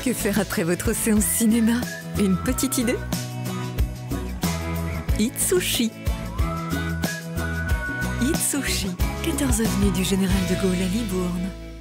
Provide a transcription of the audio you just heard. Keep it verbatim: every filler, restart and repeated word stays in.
Que faire après votre séance cinéma? Une petite idée? Eat Sushi. Eat Sushi, quatorze avenue du Général de Gaulle à Libourne.